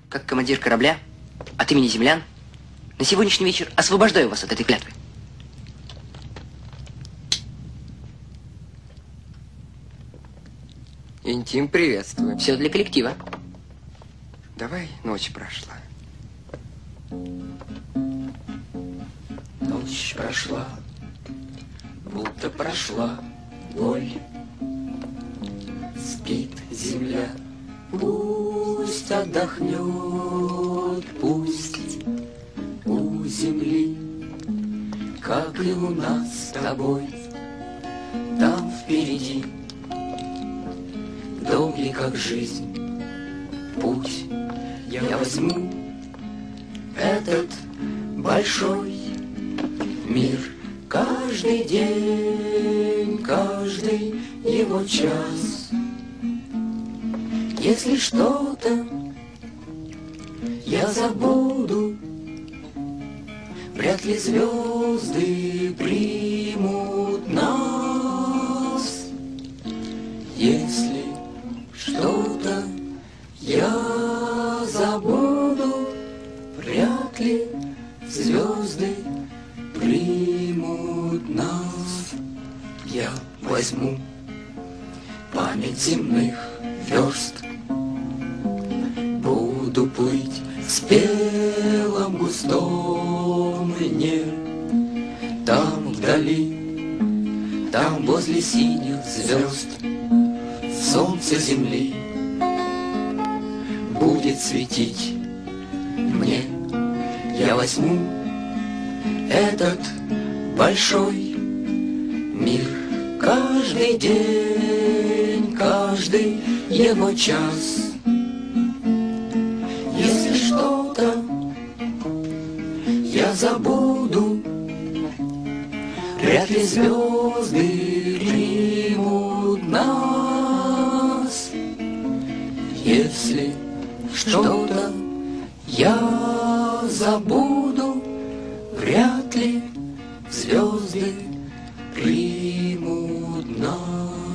как командир корабля, от имени землян, на сегодняшний вечер освобождаю вас от этой клятвы. Интим, приветствую. Все для коллектива. Давай, ночь прошла. Ночь прошла, будто прошла боль. Спит земля, пусть отдохнет, пусть у земли, как и у нас с тобой, там впереди долгий, как жизнь, путь. Я возьму этот большой мир, каждый день, каждый его час. Если что-то я забуду, вряд ли звезды примут нас. Если что-то я забуду, вряд ли звезды примут нас. Я возьму память земных верст, буду плыть в спелом густом льне. Там вдали, там возле синих звезд, солнце земли будет светить мне. Я возьму этот большой мир, каждый день, каждый его час. Если что-то я забуду, вряд ли звезды примут нас. Если что-то я забуду, вряд ли звезды примут нас.